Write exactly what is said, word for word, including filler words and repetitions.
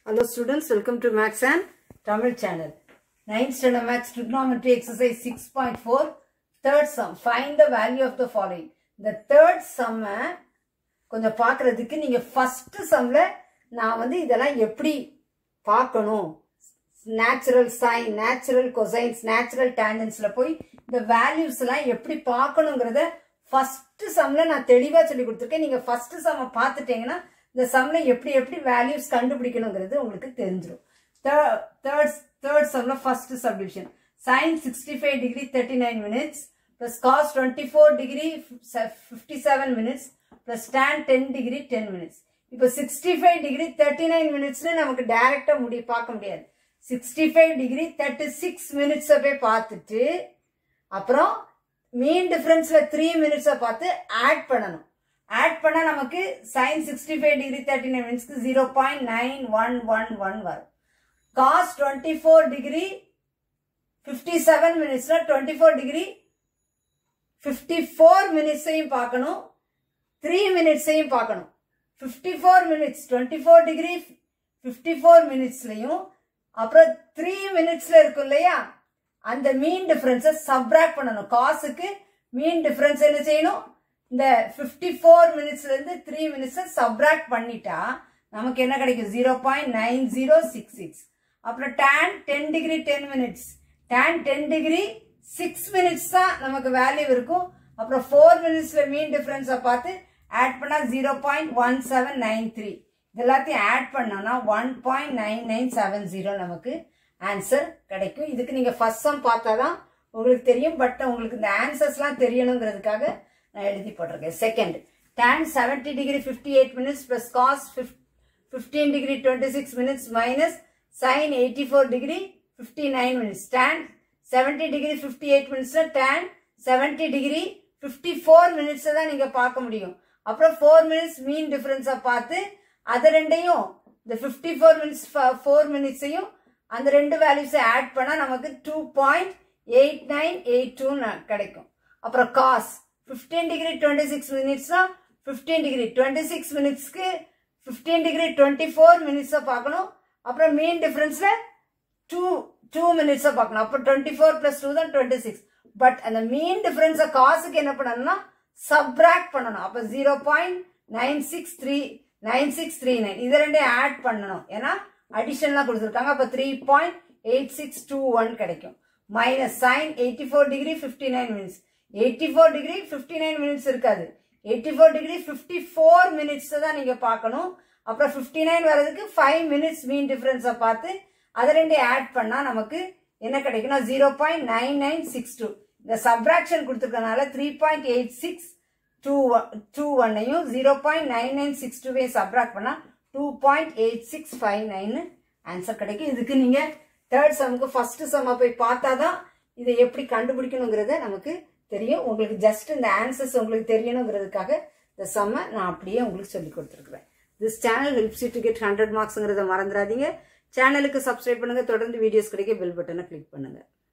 Hello students, welcome to Maths and Tamil channel. ninth standard Maths trigonometry exercise six point four. Third sum. Find the value of the following. The third sum கொஞ்சம் பார்க்கிறதுக்கு நீங்க first sumல நான் வந்து இதெல்லாம் எப்படி பார்க்கணும், natural sine, natural cosines, natural tangentsல போய் இந்த values எல்லாம் எப்படி பார்க்கணும்ங்கறத first sumல நான் தெளிவா சொல்லி கொடுத்திருக்கேன். நீங்க first sum பார்த்துட்டீங்கன்னா இந்த sumல எப்படி எப்படி values கண்டுபிடிக்கணும்ங்கிறது உங்களுக்கு தெரிஞ்சிரும். Third third sumல first subdivision. Sin sixty-five degree thirty-nine minutes plus cos twenty-four degree fifty-seven minutes plus tan ten degree ten minutes. இப்போ sixty-five degree thirty-nine minutes நமக்கு டைரக்டா முடி பார்க்க முடியாது. sixty-five degree thirty-six minutes போய் பார்த்துட்டு அப்புறம் மீன் டிஃபரன்ஸ்ல three minutes பார்த்து ஆட் பண்ணணும். ஆட் பண்ணா நமக்கு sin sixty-five degree thirty-nine minutes க்கு zero point nine one one one வரும். cos twenty-four degree fifty-seven minutes twenty-four degree fifty-four minutes ஐயும் பார்க்கணும், three minutes ஐயும் பார்க்கணும். fifty-four minutes twenty-four degree fifty-four minutesலயும் அப்புறம் three minutesல இருக்கும் இல்லையா, அந்த மீன் டிஃபரன்ஸை சப்ட்ராக்ட் பண்ணணும். காசுக்கு மீன் டிஃபரன்ஸ் என்ன செய்யணும், இந்த fifty-four minutesல இருந்து three minutes சப்ட்ராக்ட் பண்ணிட்டா நமக்கு என்ன கிடைக்கும், zero point nine zero six six. அப்புறம் tan ten degree ten minutes, tan ten degree six minutes தான் நமக்கு வேல்யூ இருக்கும். அப்புறம் four minutesல மீன் டிஃபரன்ஸை பார்த்து ஆட் பண்ணா zero point one seven nine three. இதெல்லாத்தையும் ஆட் பண்ணோம்னா one point nine nine seven zero நமக்கு ஆன்சர் கிடைக்கும். இதுக்கு நீங்க ஃபர்ஸ்ட் சம் பார்த்தாதான் உங்களுக்கு தெரியும். பட் உங்களுக்கு இந்த ஆன்சர்ஸ்லாம் தெரியணுங்கிறதுக்காக நான் எழுதி போட்டிருக்கேன். Second, tan seventy degree fifty-eight minutes plus cos fifteen degree twenty-six minutes minus sin eighty-four degree fifty-nine minutes. tan seventy degree fifty-eight minutes tan seventy degree fifty-four minutes தான் நீங்க பார்க்க முடியும். அப்புறம் four minutes மீன் டிஃபரன்ஸை பார்த்து அது ரெண்டையும் இந்த fifty-four minutes four minutesையும் அந்த ரெண்டு வேல்யூஸை ஆட் பண்ணா நமக்கு two point eight nine eight two கிடைக்கும். அப்புறம் cos fifteen degree twenty-six minutesனா fifteen degree twenty-six minutesக்கு fifteen degree twenty-four minutes பார்க்கணும். அப்புறம் மீன் டிஃபரன்ஸ்ல two two minutes பார்க்கணும். அப்ப twenty-four plus two தான் twenty-six. பட் அந்த மீன் டிஃபரன்ஸை காசுக்கு என்ன பண்ணணும்னா சப்ட்ராக்ட் பண்ணணும். அப்ப zero point nine six three nine six three nine இது ரெண்டையும் ஆட் பண்ணணும். ஏன்னா அடிஷன்லாம் கொடுத்துருக்காங்க. அப்ப three point eight six two one கிடைக்கும். Minus sin eighty-four degree fifty-nine minutes. eighty-four degree fifty-nine minutes இருக்காது. eighty-four degree fifty-four minutes தான் நீங்க பார்க்கணும். அப்புறம் fifty-nine வரதுக்கு five minutes மீன் டிஃபரன்ஸை பார்த்து அதை ரெண்டையும் ஆட் பண்ணா நமக்கு என்ன கிடைக்கும்னா zero point nine nine six two. இந்த சப்ட்ராக்ஷன் கொடுத்துருக்கனால three point eight six two one ஐயும் zero point nine nine six two ஐயும் சப்ட்ராக்ட் பண்ணா two point eight six five nine answer கிடைக்கும். இதுக்கு நீங்க தேர்ட் சம்க்கு ஃபர்ஸ்ட் சம்ம போய் பார்த்தாதான் இதை எப்படி கண்டுபிடிக்கணுங்கிறத நமக்கு தெரியும். உங்களுக்கு ஜஸ்ட் இந்த ஆன்சர்ஸ் உங்களுக்கு தெரியணுங்கிறதுக்காக இந்த சம்ம நான் அப்படியே உங்களுக்கு சொல்லி கொடுத்துருக்குறேன். This channel helps you to get hundred மார்க்ஸ்ங்கிறத மறந்துடாதீங்க. சேனலுக்கு சப்ஸ்கிரைப் பண்ணுங்க. தொடர்ந்து வீடியோஸ் கிடைக்க பெல் பட்டனை கிளிக் பண்ணுங்க.